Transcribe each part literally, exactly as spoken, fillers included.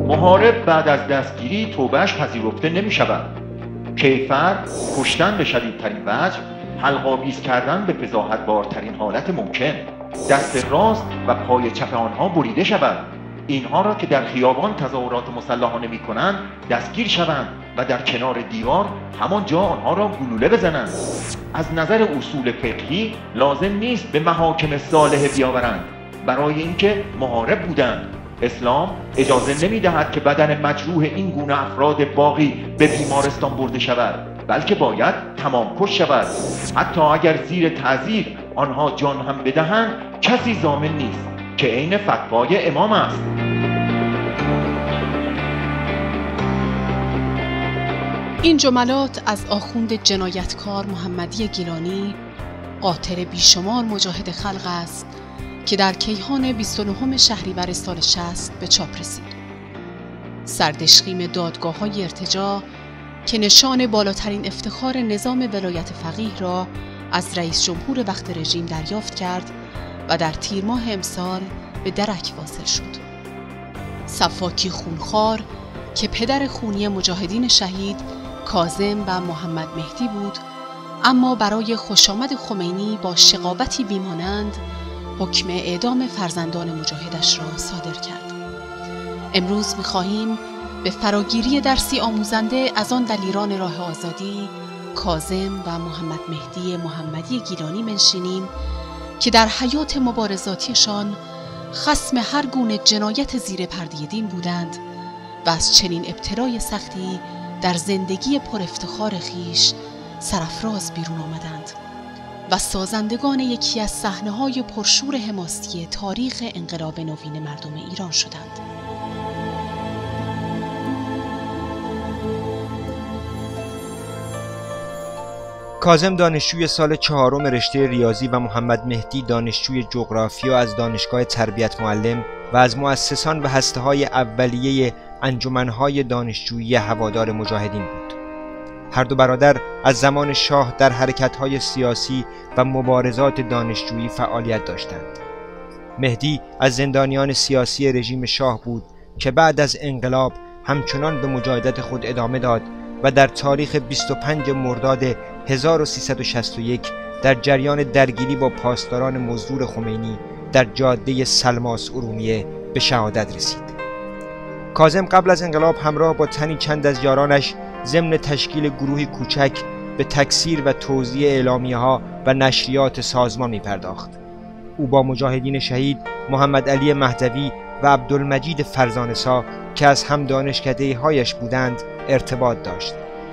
محارب بعد از دستگیری توبهش پذیرفته نمی شود. کیفر کشتن به شدیدترین وجه، حلق‌آویز کردن به فضاحت‌بارترین حالت ممکن، دست راست و پای چپ آنها بریده شود، اینها را که در خیابان تظاهرات مسلحانه می کنند دستگیر شوند و در کنار دیوار همانجا آنها را گلوله بزنند. از نظر اصول فقهی لازم نیست به محاکم صالحه بیاورند، برای اینکه محارب بودند. اسلام اجازه نمی دهد که بدن مجروح این گونه افراد باقی به بیمارستان برده شود، بلکه باید تمام کش شود. حتی اگر زیر تعذیر آنها جان هم بدهند کسی ضامن نیست، که عین فتوای امام است. این جملات از آخوند جنایتکار محمدی گیلانی، قاطر بیشمار مجاهد خلق است که در کیهان بیست و نهم شهریور سال شصت به چاپ رسید. سردشقیم دادگاه‌های ارتجاع که نشان بالاترین افتخار نظام ولایت فقیه را از رئیس جمهور وقت رژیم دریافت کرد و در تیر ماه امسال به درک واصل شد. صفاکی خونخوار که پدر خونی مجاهدین شهید کاظم و محمد مهدی بود، اما برای خوشامد خمینی با شقاوتی بیمانند حکم اعدام فرزندان مجاهدش را صادر کرد. امروز می‌خواهیم به فراگیری درسی آموزنده از آن دلیران راه آزادی کاظم و محمد مهدی محمدی گیلانی منشینیم که در حیات مبارزاتیشان خصم هر گونه جنایت زیر پرده دین بودند و از چنین ابتلای سختی در زندگی پر افتخار خیش سرافراز بیرون آمدند و سازندگان یکی از صحنه‌های پرشور حماسی تاریخ انقلاب نوین مردم ایران شدند. کاظم دانشجوی سال چهارم رشته ریاضی و محمد مهدی دانشجوی جغرافیا از دانشگاه تربیت معلم و از مؤسسان و هسته‌های اولیه انجمن‌های دانشجویی هوادار مجاهدین بود. هر دو برادر از زمان شاه در حرکت‌های سیاسی و مبارزات دانشجویی فعالیت داشتند. مهدی از زندانیان سیاسی رژیم شاه بود که بعد از انقلاب همچنان به مجاهدت خود ادامه داد و در تاریخ بیست و پنج مرداد هزار و سیصد و شصت و یک در جریان درگیری با پاسداران مزدور خمینی در جاده سلماس ارومیه به شهادت رسید. کاظم قبل از انقلاب همراه با تنی چند از یارانش ضمن تشکیل گروهی کوچک به تکثیر و توزیع اعلامیه‌ها و نشریات سازمان می پرداخت. او با مجاهدین شهید محمد علی مهدوی و عبدالمجید فرزانسا که از هم دانشکده‌هایش بودند ارتباط داشت.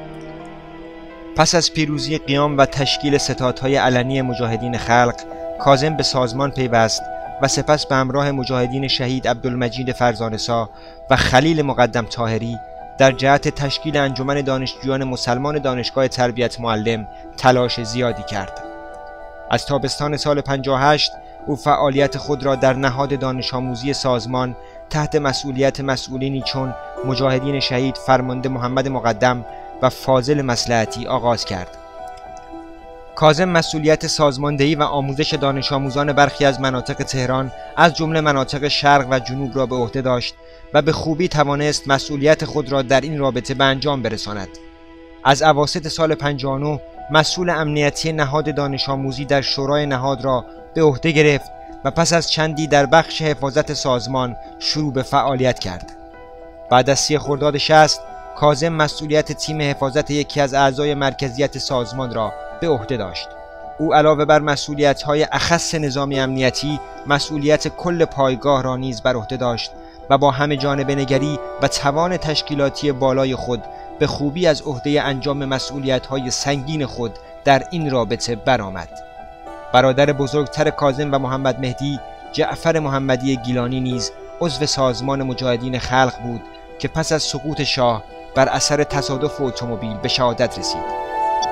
پس از پیروزی قیام و تشکیل ستادهای علنی مجاهدین خلق، کاظم به سازمان پیوست و سپس به همراه مجاهدین شهید عبدالمجید فرزانسا و خلیل مقدم طاهری در جهت تشکیل انجمن دانشجویان مسلمان دانشگاه تربیت معلم تلاش زیادی کرد. از تابستان سال پنجاه و هشت او فعالیت خود را در نهاد دانش آموزی سازمان تحت مسئولیت مسئولینی چون مجاهدین شهید فرمانده محمد مقدم و فاضل مصلحتی آغاز کرد. کاظم مسئولیت سازماندهی و آموزش دانش آموزان برخی از مناطق تهران از جمله مناطق شرق و جنوب را به عهده داشت و به خوبی توانست مسئولیت خود را در این رابطه به انجام برساند. از اواسط سال پنجاه و نه مسئول امنیتی نهاد دانش آموزی در شورای نهاد را به عهده گرفت و پس از چندی در بخش حفاظت سازمان شروع به فعالیت کرد. بعد از سی خرداد شصت کاظم مسئولیت تیم حفاظت یکی از اعضای مرکزیت سازمان را به عهده داشت. او علاوه بر مسئولیت‌های اخص نظامی امنیتی، مسئولیت کل پایگاه را نیز بر عهده داشت و با همه جانبه نگری و توان تشکیلاتی بالای خود به خوبی از عهده انجام مسئولیت‌های سنگین خود در این رابطه برآمد. برادر بزرگتر کاظم و محمد مهدی، جعفر محمدی گیلانی نیز عضو سازمان مجاهدین خلق بود که پس از سقوط شاه بر اثر تصادف اتومبیل به شهادت رسید.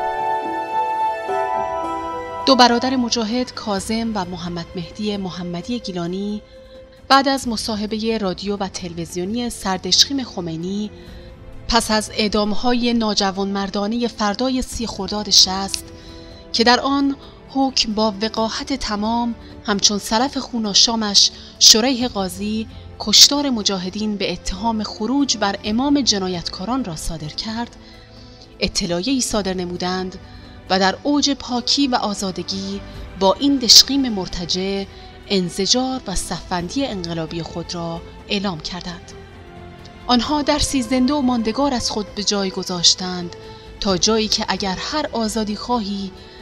دو برادر مجاهد کاظم و محمد مهدی محمدی گیلانی بعد از مصاحبه رادیو و تلویزیونی سردشقیم خمینی پس از اعدام‌های ناجوانمردانه فردای سی خرداد شصت که در آن حکم با وقاحت تمام همچون سلف خوناشامش شریح قاضی کشتار مجاهدین به اتهام خروج بر امام جنایتکاران را صادر کرد، اطلاعیه‌ای صادر نمودند و در اوج پاکی و آزادگی با این دشقیم مرتجع انزجار و صف‌بندی انقلابی خود را اعلام کردند. آنها درسی زنده و ماندگار از خود به جای گذاشتند، تا جایی که اگر هر آزادی خواهی